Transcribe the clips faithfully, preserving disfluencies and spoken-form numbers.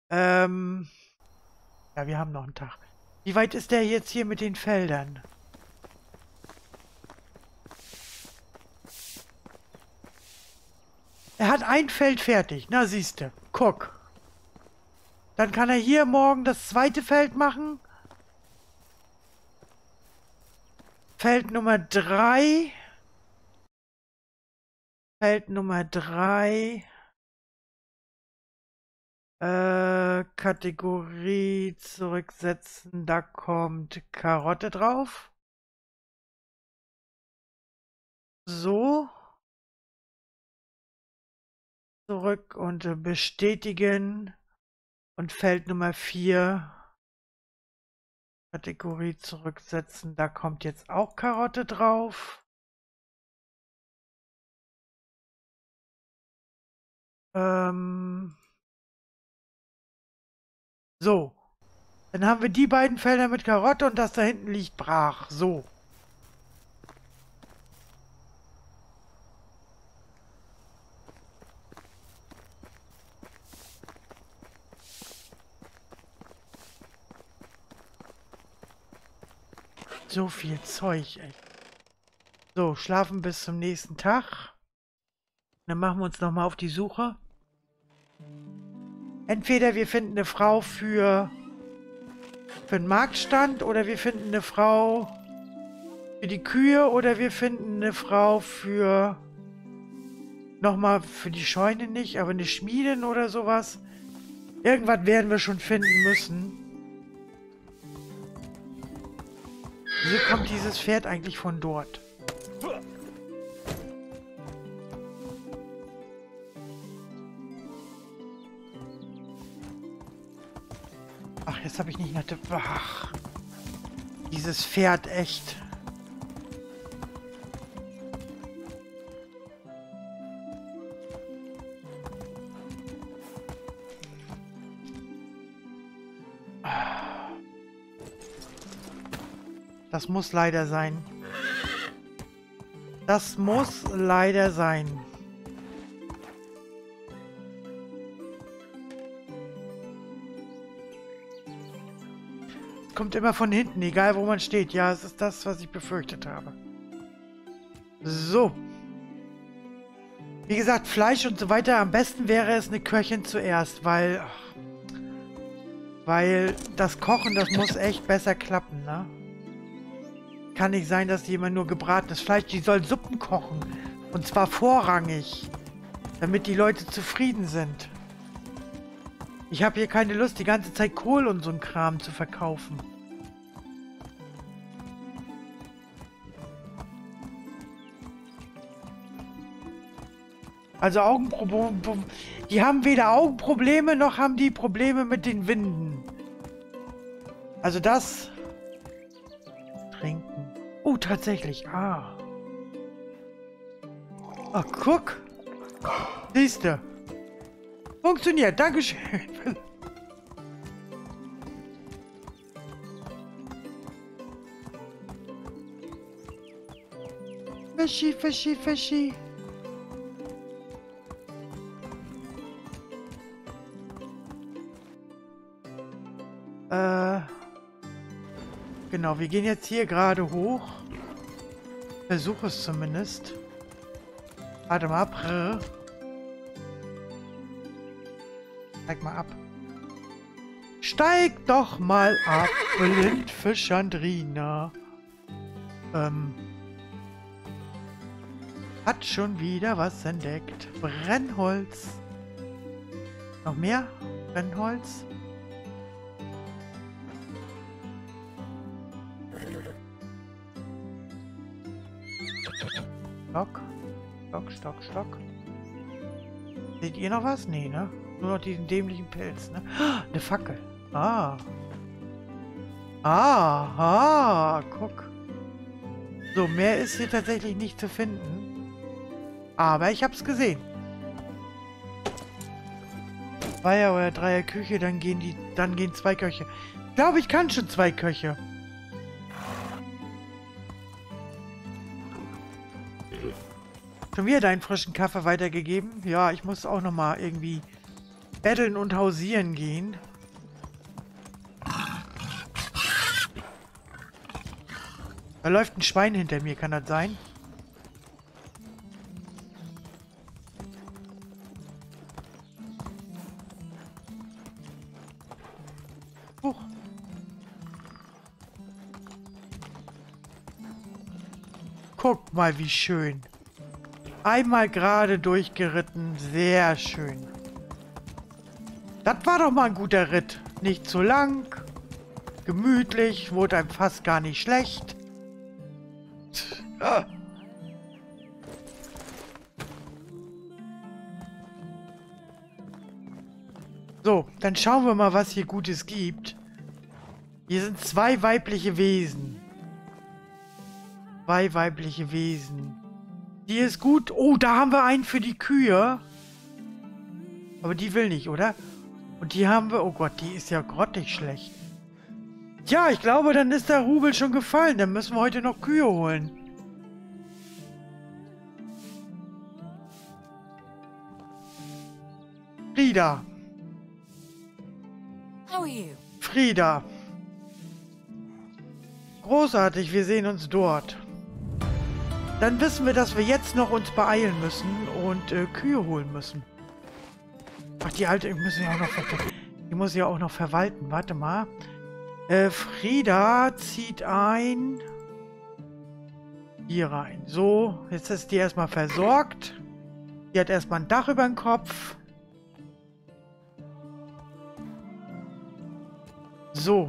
Ähm, ja, wir haben noch einen Tag. Wie weit ist der jetzt hier mit den Feldern? Er hat ein Feld fertig. Na, siehste. Guck. Dann kann er hier morgen das zweite Feld machen. Feld Nummer drei. Feld Nummer drei. Äh, Kategorie zurücksetzen. Da kommt Karotte drauf. So. Zurück und äh, bestätigen. Und Feld Nummer vier. Kategorie zurücksetzen. Da kommt jetzt auch Karotte drauf. Ähm. So. Dann haben wir die beiden Felder mit Karotte und das da hinten liegt brach. So. So viel Zeug, ey. So, schlafen bis zum nächsten Tag. Dann machen wir uns nochmal auf die Suche. Entweder wir finden eine Frau für, für den Marktstand oder wir finden eine Frau für die Kühe oder wir finden eine Frau für nochmal für die Scheune nicht, aber eine Schmiedin oder sowas. Irgendwas werden wir schon finden müssen. Wieso kommt dieses Pferd eigentlich von dort? Ach, jetzt habe ich nicht nette... Ach, dieses Pferd, echt. Das muss leider sein. Das muss leider sein. Es kommt immer von hinten, egal wo man steht. Ja, es ist das, was ich befürchtet habe. So. Wie gesagt, Fleisch und so weiter. Am besten wäre es eine Köchin zuerst, weil... Ach, weil das Kochen, das muss echt besser klappen, ne? Kann nicht sein, dass jemand nur gebratenes Fleisch... Die soll Suppen kochen. Und zwar vorrangig. Damit die Leute zufrieden sind. Ich habe hier keine Lust, die ganze Zeit Kohl und so ein Kram zu verkaufen. Also Augenprobleme... Die haben weder Augenprobleme, noch haben die Probleme mit den Winden. Also das... Trinken. Oh, tatsächlich. Ah. Ach, guck. Siehste. Funktioniert. Dankeschön. Fischi, Fischi, Fischi. Äh... Genau, wir gehen jetzt hier gerade hoch. Versuche es zumindest. Warte mal ab. Steig mal ab. Steig doch mal ab, Blindfischandrina. Ähm. Hat schon wieder was entdeckt. Brennholz. Noch mehr? Brennholz? Stock, Stock, Stock, Stock. Seht ihr noch was? Nee, ne? Nur noch diesen dämlichen Pilz, ne? Eine Fackel. Ah. Ah, ah, guck. So, mehr ist hier tatsächlich nicht zu finden. Aber ich hab's gesehen. Zweier- oder Dreier Küche, dann gehen die, dann gehen zwei Köche. Ich glaube, ich kann schon zwei Köche. Schon wieder deinen frischen Kaffee weitergegeben? Ja, ich muss auch noch mal irgendwie betteln und hausieren gehen. Da läuft ein Schwein hinter mir, kann das sein? Huch. Guck mal, wie schön. Einmal gerade durchgeritten. Sehr schön. Das war doch mal ein guter Ritt. Nicht zu lang. Gemütlich. Wurde einem fast gar nicht schlecht. Ah. So, dann schauen wir mal, was hier Gutes gibt. Hier sind zwei weibliche Wesen. Zwei weibliche Wesen. Die ist gut. Oh, da haben wir einen für die Kühe. Aber die will nicht, oder? Und die haben wir... Oh Gott, die ist ja grottig schlecht. Tja, ich glaube, dann ist der Rubel schon gefallen. Dann müssen wir heute noch Kühe holen. Frieda. How are you? Frieda. Großartig, wir sehen uns dort. Dann wissen wir, dass wir jetzt noch uns beeilen müssen und äh, Kühe holen müssen. Ach, die alte, ich muss ja auch noch ver- die muss ja auch noch verwalten. Warte mal. Äh, Frieda zieht ein. Hier rein. So, jetzt ist die erstmal versorgt. Die hat erstmal ein Dach über dem Kopf. So.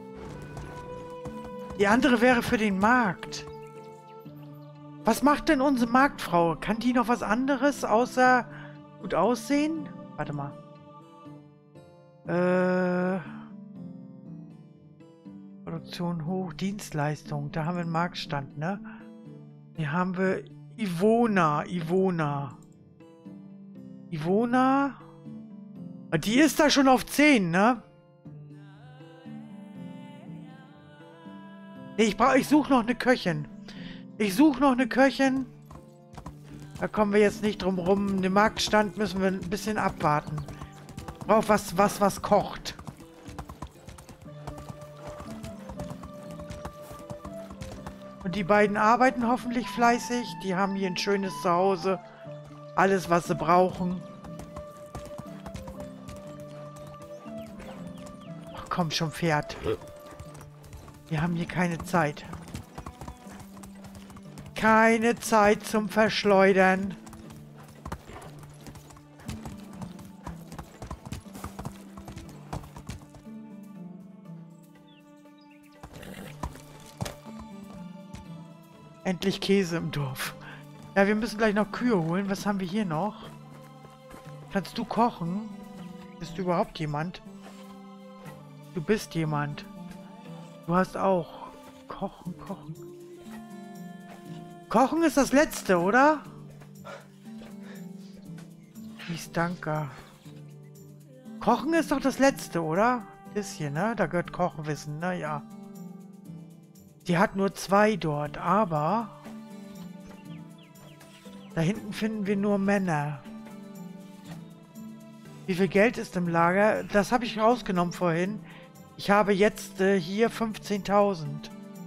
Die andere wäre für den Markt. Was macht denn unsere Marktfrau? Kann die noch was anderes außer gut aussehen? Warte mal. Äh. Produktion hoch, Dienstleistung. Da haben wir einen Marktstand, ne? Hier haben wir Ivona. Ivona. Ivona. Die ist da schon auf zehn, ne? Nee, ich brauche, ich suche noch eine Köchin. Ich suche noch eine Köchin. Da kommen wir jetzt nicht drum rum. Den Marktstand müssen wir ein bisschen abwarten. Ich brauche was, was, was kocht. Und die beiden arbeiten hoffentlich fleißig. Die haben hier ein schönes Zuhause. Alles, was sie brauchen. Ach komm schon, Pferd. Wir haben hier keine Zeit. Keine Zeit zum Verschleudern. Endlich Käse im Dorf. Ja, wir müssen gleich noch Kühe holen. Was haben wir hier noch? Kannst du kochen? Bist du überhaupt jemand? Du bist jemand. Du hast auch... Kochen, kochen. Kochen ist das Letzte, oder? Dies, danke. Kochen ist doch das Letzte, oder? Das hier, ne? Da gehört Kochwissen, naja. Die hat nur zwei dort, aber... Da hinten finden wir nur Männer. Wie viel Geld ist im Lager? Das habe ich rausgenommen vorhin. Ich habe jetzt äh, hier fünfzehntausend.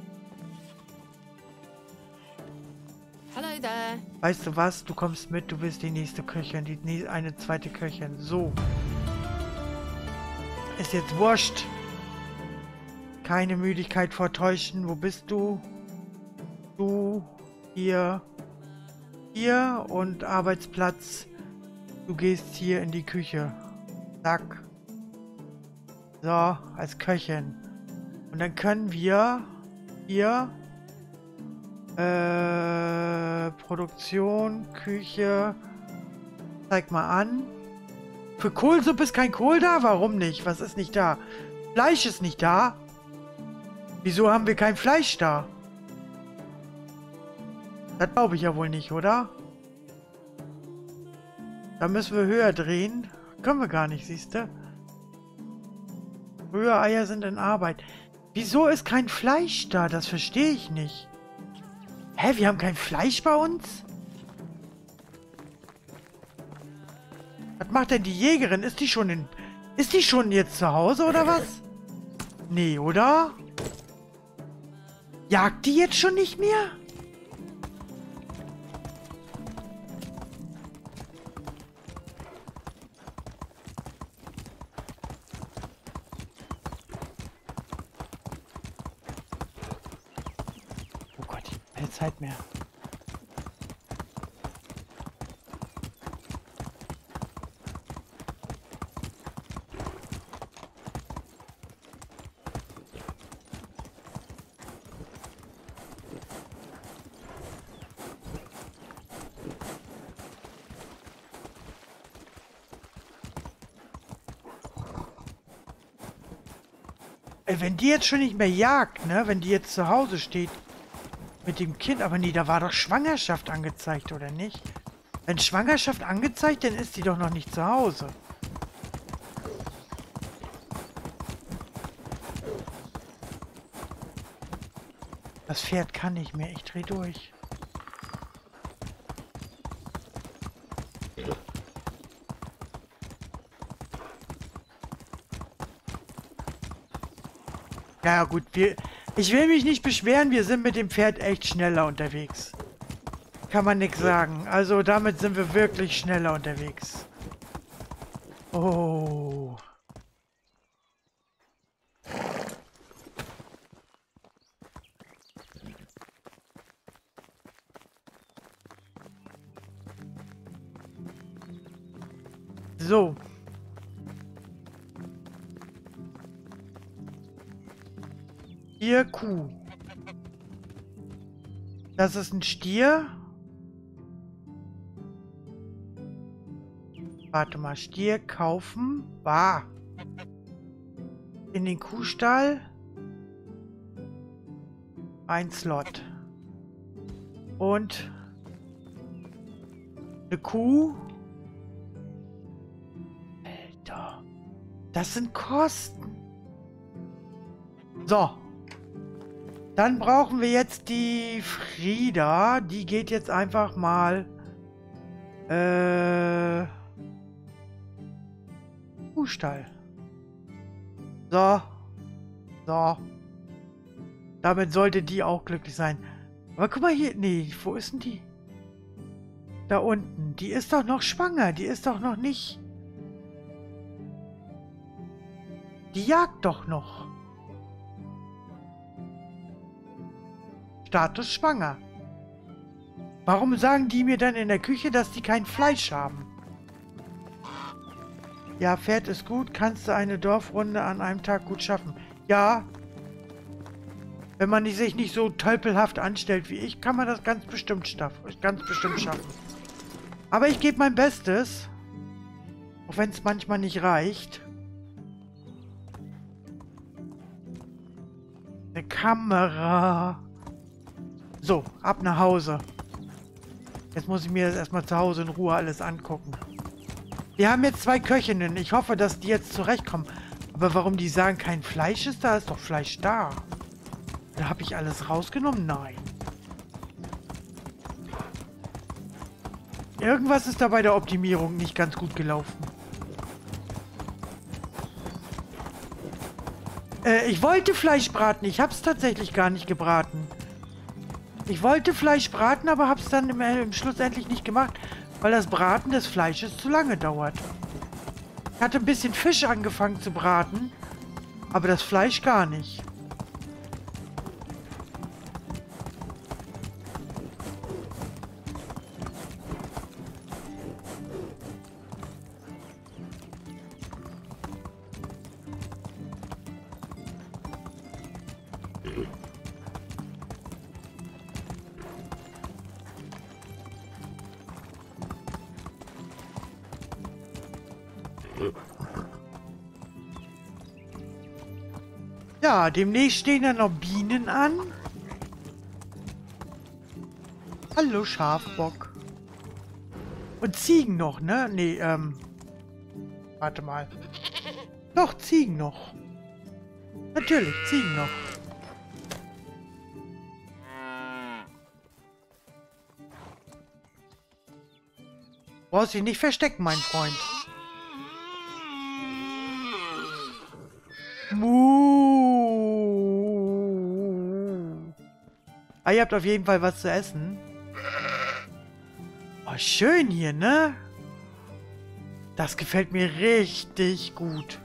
Hello there. Weißt du was? Du kommst mit, du bist die nächste Köchin, die nä- eine zweite Köchin. So. Ist jetzt wurscht. Keine Müdigkeit vortäuschen. Wo bist du? Du. Hier. Hier und Arbeitsplatz. Du gehst hier in die Küche. Zack. So, als Köchin. Und dann können wir hier äh, Produktion, Küche. Zeig mal an. Für Kohlsuppe ist kein Kohl da? Warum nicht? Was ist nicht da? Fleisch ist nicht da. Wieso haben wir kein Fleisch da? Das glaube ich ja wohl nicht, oder? Da müssen wir höher drehen. Können wir gar nicht, siehst du? Rühreier sind in Arbeit. Wieso ist kein Fleisch da? Das verstehe ich nicht. Hä, wir haben kein Fleisch bei uns? Was macht denn die Jägerin? Ist die schon in... Ist die schon jetzt zu Hause oder was? Nee, oder? Jagt die jetzt schon nicht mehr? Oh Gott, ich hab keine Zeit mehr. Ey, wenn die jetzt schon nicht mehr jagt, ne? Wenn die jetzt zu Hause steht mit dem Kind. Aber nee, da war doch Schwangerschaft angezeigt, oder nicht? Wenn Schwangerschaft angezeigt, dann ist die doch noch nicht zu Hause. Das Pferd kann nicht mehr. Ich dreh durch. Ja gut, wir, ich will mich nicht beschweren, wir sind mit dem Pferd echt schneller unterwegs. Kann man nichts sagen. Also damit sind wir wirklich schneller unterwegs. Oh. So. Stier, Kuh. Das ist ein Stier. Warte mal, Stier kaufen. Bah. In den Kuhstall. Ein Slot. Und eine Kuh. Alter. Das sind Kosten. So. Dann brauchen wir jetzt die Frieda. Die geht jetzt einfach mal... Äh... Kuhstall. So. So. Damit sollte die auch glücklich sein. Aber guck mal hier. Nee, wo ist denn die? Da unten. Die ist doch noch schwanger. Die ist doch noch nicht... Die jagt doch noch. Status schwanger. Warum sagen die mir dann in der Küche, dass die kein Fleisch haben? Ja, Pferd ist gut. Kannst du eine Dorfrunde an einem Tag gut schaffen? Ja. Wenn man sich nicht so tölpelhaft anstellt wie ich, kann man das ganz bestimmt schaffen. Ganz bestimmt schaffen. Aber ich gebe mein Bestes. Auch wenn es manchmal nicht reicht. Eine Kamera. So, ab nach Hause. Jetzt muss ich mir das erstmal zu Hause in Ruhe alles angucken. Wir haben jetzt zwei Köchinnen. Ich hoffe, dass die jetzt zurechtkommen. Aber warum die sagen, kein Fleisch ist da? Ist doch Fleisch da. Da habe ich alles rausgenommen? Nein. Irgendwas ist da bei der Optimierung nicht ganz gut gelaufen. Äh, ich wollte Fleisch braten. Ich habe es tatsächlich gar nicht gebraten. Ich wollte Fleisch braten, aber habe es dann im, im Schluss endlich nicht gemacht, weil das Braten des Fleisches zu lange dauert. Ich hatte ein bisschen Fisch angefangen zu braten, aber das Fleisch gar nicht. Ja, demnächst stehen dann noch Bienen an. Hallo, Schafbock. Und Ziegen noch, ne? Nee, ähm... Warte mal. Doch, Ziegen noch. Natürlich, Ziegen noch. Brauchst dich nicht verstecken, mein Freund. Muh. Ah, ihr habt auf jeden Fall was zu essen. Oh, schön hier, ne? Das gefällt mir richtig gut.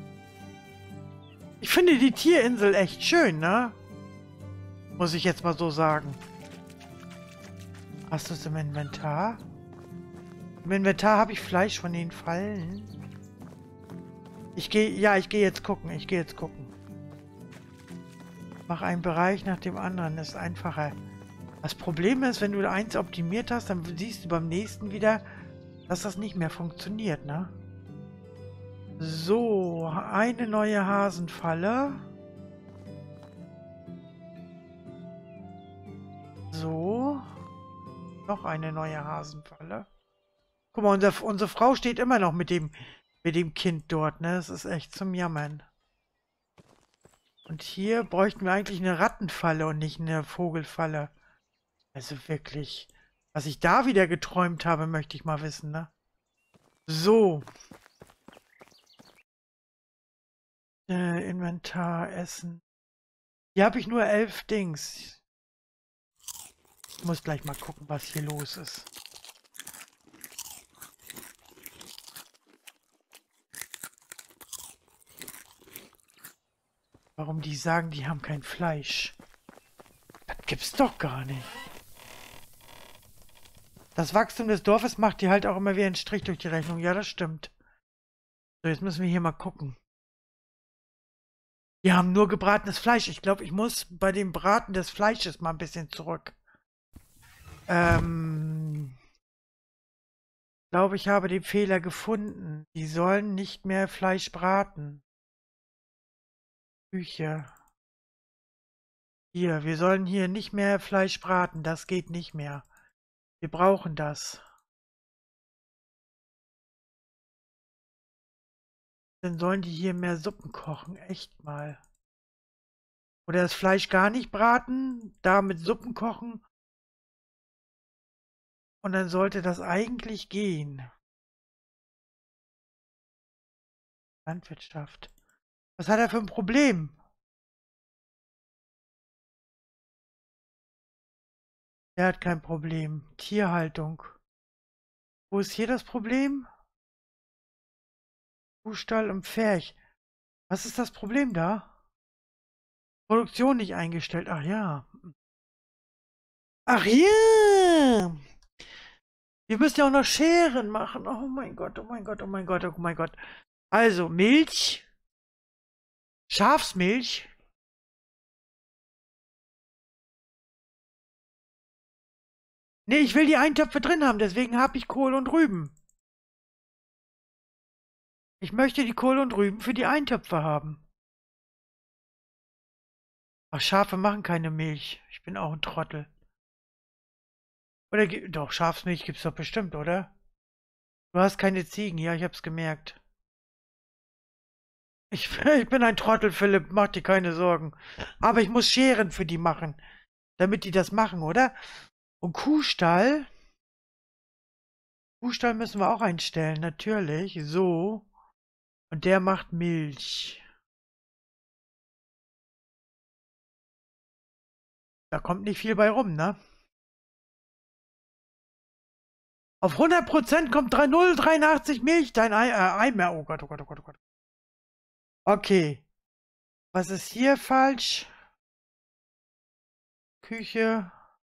Ich finde die Tierinsel echt schön, ne? Muss ich jetzt mal so sagen. Hast du es im Inventar? Im Inventar habe ich Fleisch von den Fallen. Ich gehe, ja, ich gehe jetzt gucken. Ich gehe jetzt gucken. Mach einen Bereich nach dem anderen. Das ist einfacher. Das Problem ist, wenn du eins optimiert hast, dann siehst du beim nächsten wieder, dass das nicht mehr funktioniert, ne? So, eine neue Hasenfalle. So. Noch eine neue Hasenfalle. Guck mal, unser, unsere Frau steht immer noch mit dem, mit dem Kind dort, ne? Das ist echt zum Jammern. Und hier bräuchten wir eigentlich eine Rattenfalle und nicht eine Vogelfalle. Also wirklich. Was ich da wieder geträumt habe, möchte ich mal wissen, ne? So. Äh, Inventar, Essen. Hier habe ich nur elf Dings. Ich muss gleich mal gucken, was hier los ist. Warum die sagen, die haben kein Fleisch? Das gibt's doch gar nicht. Das Wachstum des Dorfes macht dir halt auch immer wieder einen Strich durch die Rechnung. Ja, das stimmt. So, jetzt müssen wir hier mal gucken. Wir haben nur gebratenes Fleisch. Ich glaube, ich muss bei dem Braten des Fleisches mal ein bisschen zurück. Ähm... Ich glaube, ich habe den Fehler gefunden. Die sollen nicht mehr Fleisch braten. Küche. Hier, wir sollen hier nicht mehr Fleisch braten. Das geht nicht mehr. Wir brauchen das. Dann sollen die hier mehr Suppen kochen. Echt mal. Oder das Fleisch gar nicht braten, da mit Suppen kochen. Und dann sollte das eigentlich gehen. Landwirtschaft. Was hat er für ein Problem? Er hat kein Problem. Tierhaltung. Wo ist hier das Problem? Kuhstall und Pferch. Was ist das Problem da? Produktion nicht eingestellt. Ach ja. Ach ja. Wir müssen ja auch noch Scheren machen. Oh mein Gott, oh mein Gott, oh mein Gott, oh mein Gott. Also, Milch. Schafsmilch. Nee, ich will die Eintöpfe drin haben, deswegen habe ich Kohl und Rüben. Ich möchte die Kohl und Rüben für die Eintöpfe haben. Ach, Schafe machen keine Milch. Ich bin auch ein Trottel. Oder, doch, Schafsmilch gibt's doch bestimmt, oder? Du hast keine Ziegen, ja, ich hab's gemerkt. Ich, ich bin ein Trottel, Philipp, mach dir keine Sorgen. Aber ich muss Scheren für die machen, damit die das machen, oder? Und Kuhstall? Kuhstall müssen wir auch einstellen, natürlich. So. Und der macht Milch. Da kommt nicht viel bei rum, ne? Auf hundert Prozent kommt null Komma dreiundachtzig Milch, dein Ei, äh, Eimer. Oh Gott, oh Gott, oh Gott, oh Gott. Okay. Was ist hier falsch? Küche.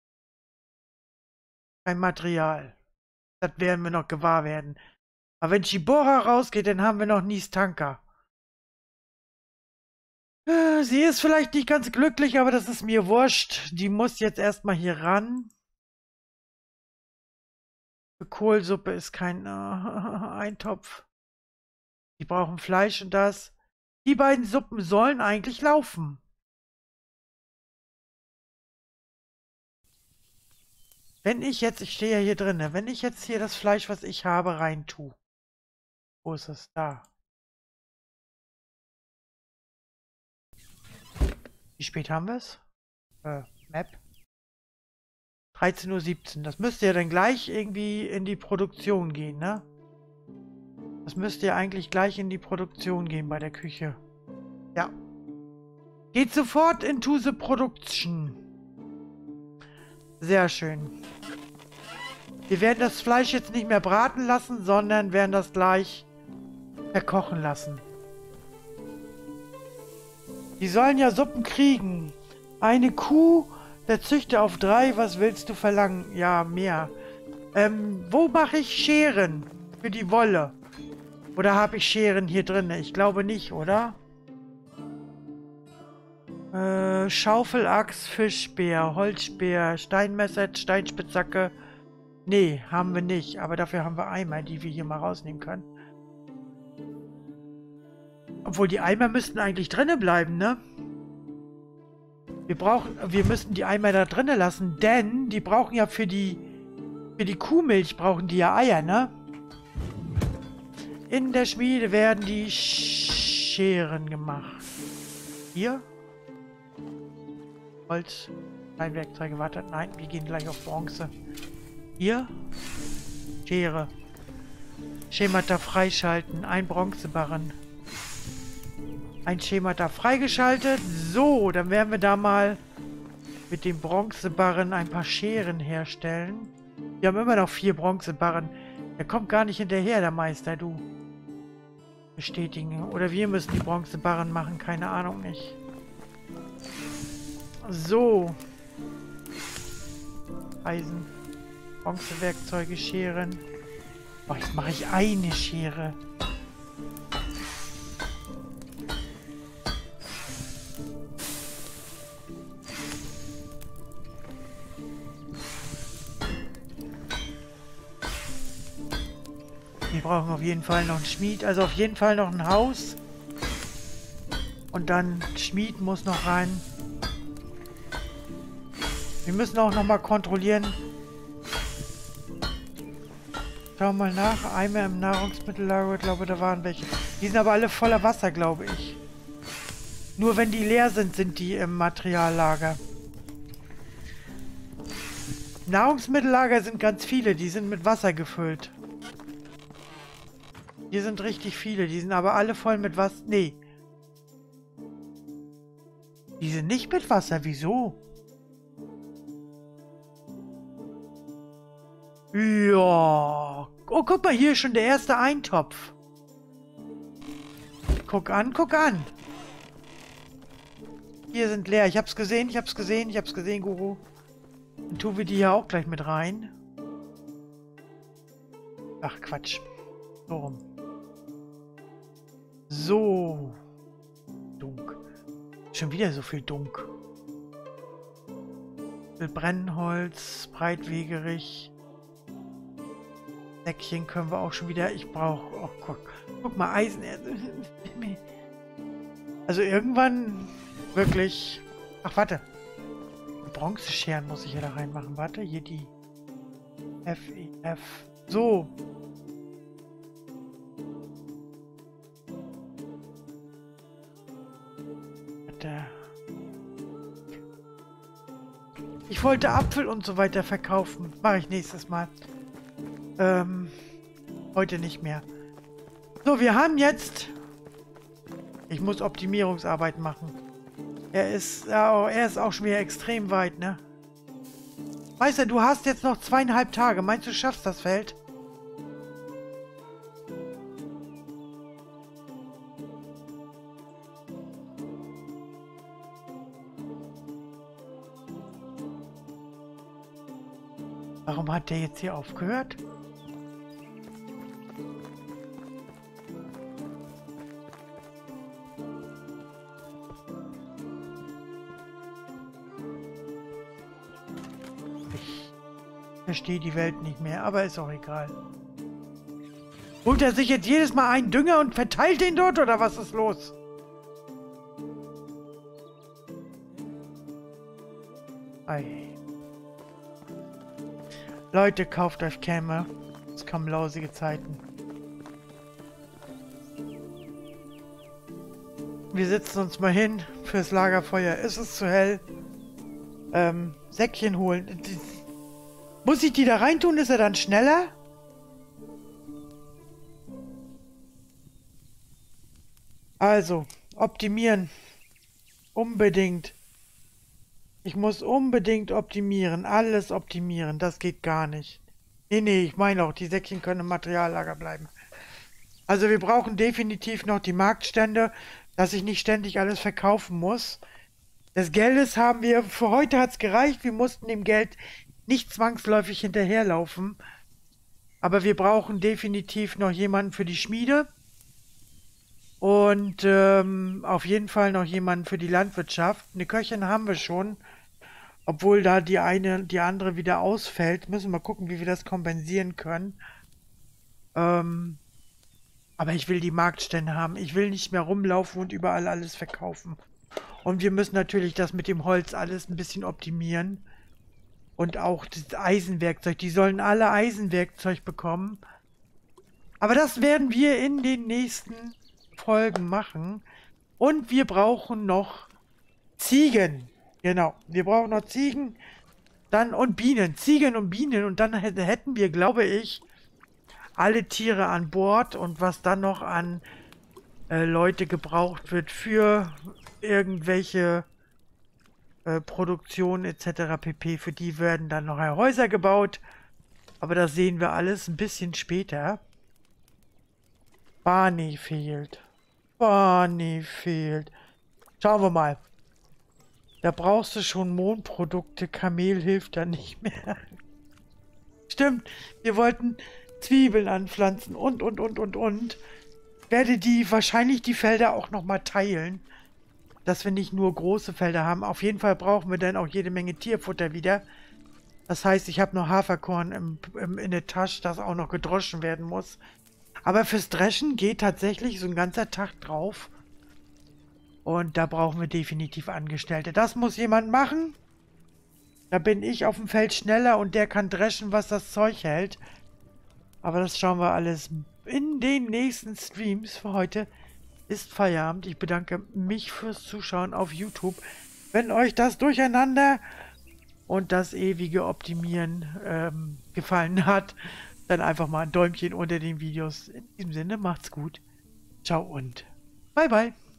Kein Material. Das werden wir noch gewahr werden. Aber wenn Chibora rausgeht, dann haben wir noch Nistanka. Äh, sie ist vielleicht nicht ganz glücklich, aber das ist mir wurscht. Die muss jetzt erstmal hier ran. Für Kohlsuppe ist kein äh, Eintopf. Die brauchen Fleisch und das. Die beiden Suppen sollen eigentlich laufen. Wenn ich jetzt, ich stehe ja hier drin, wenn ich jetzt hier das Fleisch, was ich habe, rein tue. Wo ist es? Da. Wie spät haben wir es? Äh, Map. dreizehn Uhr siebzehn. Das müsste ja dann gleich irgendwie in die Produktion gehen, ne? Das müsste ja eigentlich gleich in die Produktion gehen bei der Küche. Ja. Geht sofort into the production. Sehr schön. Wir werden das Fleisch jetzt nicht mehr braten lassen, sondern werden das gleich verkochen lassen. Die sollen ja Suppen kriegen. Eine Kuh, der Züchter auf drei, was willst du verlangen? Ja, mehr. Ähm, wo mache ich Scheren für die Wolle? Oder habe ich Scheren hier drin? Ich glaube nicht, oder? Äh, Schaufelaxt, Fischspeer, Holzspeer, Steinmesser, Steinspitzhacke. Nee, haben wir nicht. Aber dafür haben wir Eimer, die wir hier mal rausnehmen können. Obwohl, die Eimer müssten eigentlich drinnen bleiben, ne? Wir brauchen, wir müssten die Eimer da drinnen lassen, denn die brauchen ja für die, für die Kuhmilch brauchen die ja Eier, ne? In der Schmiede werden die Scheren gemacht. Hier? Holz, Steinwerkzeuge, warte, nein, wir gehen gleich auf Bronze. Hier? Schere. Schemata freischalten, ein Bronzebarren. Ein Schemata freigeschaltet. So, dann werden wir da mal mit dem Bronzebarren ein paar Scheren herstellen. Wir haben immer noch vier Bronzebarren. Der kommt gar nicht hinterher, der Meister, du. Bestätigen. Oder wir müssen die Bronzebarren machen, keine Ahnung nicht. So. Eisen. Bronzewerkzeuge, Scheren. Oh, jetzt mache ich eine Schere. Wir brauchen auf jeden Fall noch einen Schmied, also auf jeden Fall noch ein Haus. Und dann Schmied muss noch rein. Wir müssen auch noch mal kontrollieren. Schau mal nach. Eimer im Nahrungsmittellager, ich glaube, da waren welche. Die sind aber alle voller Wasser, glaube ich. Nur wenn die leer sind, sind die im Materiallager. Nahrungsmittellager sind ganz viele, die sind mit Wasser gefüllt. Hier sind richtig viele, die sind aber alle voll mit Wasser. Nee. Die sind nicht mit Wasser, wieso? Ja. Oh, guck mal, hier ist schon der erste Eintopf. Guck an, guck an. Hier sind leer. Ich hab's gesehen, ich hab's gesehen, ich hab's gesehen, Guru. Dann tun wir die hier auch gleich mit rein. Ach, Quatsch. So rum. So. Dunk. Schon wieder so viel Dunk. Brennholz, breitwegerig. Säckchen können wir auch schon wieder. Ich brauche. Oh, guck, guck mal, Eisen. Also irgendwann wirklich. Ach, warte. Bronzescheren muss ich hier da reinmachen. Warte, hier die F E F. So. Warte. Ich wollte Apfel und so weiter verkaufen. Mache ich nächstes Mal. Ähm, heute nicht mehr. So, wir haben jetzt... Ich muss Optimierungsarbeit machen. Er ist, oh, er ist auch schon wieder extrem weit, ne? Meister, du hast jetzt noch zweieinhalb Tage. Meinst du, schaffst das Feld? Warum hat der jetzt hier aufgehört? Ich verstehe die Welt nicht mehr, aber ist auch egal. Holt er sich jetzt jedes Mal einen Dünger und verteilt den dort, oder was ist los? Ei. Leute, kauft euch Kämme. Es kommen lausige Zeiten. Wir setzen uns mal hin fürs Lagerfeuer. Ist es zu hell? Ähm, Säckchen holen. Muss ich die da reintun? Ist er dann schneller? Also, Optimieren. Unbedingt. Ich muss unbedingt optimieren. Alles optimieren. Das geht gar nicht. Nee, nee, ich meine auch, die Säckchen können im Materiallager bleiben. Also wir brauchen definitiv noch die Marktstände, dass ich nicht ständig alles verkaufen muss. Des Geldes haben wir, für heute hat es gereicht. Wir mussten dem Geld nicht zwangsläufig hinterherlaufen. Aber wir brauchen definitiv noch jemanden für die Schmiede. Und ähm, auf jeden Fall noch jemanden für die Landwirtschaft. Eine Köchin haben wir schon. Obwohl da die eine, die andere wieder ausfällt. Müssen wir gucken, wie wir das kompensieren können. Ähm, aber ich will die Marktstände haben. Ich will nicht mehr rumlaufen und überall alles verkaufen. Und wir müssen natürlich das mit dem Holz alles ein bisschen optimieren. Und auch das Eisenwerkzeug. Die sollen alle Eisenwerkzeug bekommen. Aber das werden wir in den nächsten Folgen machen. Und wir brauchen noch Ziegen. Genau, wir brauchen noch Ziegen. Dann und Bienen. Ziegen und Bienen. Und dann hätten wir, glaube ich, alle Tiere an Bord. Und was dann noch an äh, Leute gebraucht wird für irgendwelche äh, Produktionen et cetera pp. Für die werden dann noch Häuser gebaut. Aber das sehen wir alles ein bisschen später. Barney fehlt. Barney fehlt. Schauen wir mal. Da brauchst du schon Mondprodukte. Kamel hilft da nicht mehr. Stimmt. Wir wollten Zwiebeln anpflanzen und, und, und, und, und. Werde die, wahrscheinlich die Felder auch nochmal teilen. Dass wir nicht nur große Felder haben. Auf jeden Fall brauchen wir dann auch jede Menge Tierfutter wieder. Das heißt, ich habe noch Haferkorn im, im, in der Tasche, das auch noch gedroschen werden muss. Aber fürs Dreschen geht tatsächlich so ein ganzer Tag drauf. Und da brauchen wir definitiv Angestellte. Das muss jemand machen. Da bin ich auf dem Feld schneller und der kann dreschen, was das Zeug hält. Aber das schauen wir alles in den nächsten Streams. Für heute ist Feierabend. Ich bedanke mich fürs Zuschauen auf YouTube. Wenn euch das Durcheinander und das ewige Optimieren ähm, gefallen hat, dann einfach mal ein Däumchen unter den Videos. In diesem Sinne, macht's gut. Ciao und bye bye.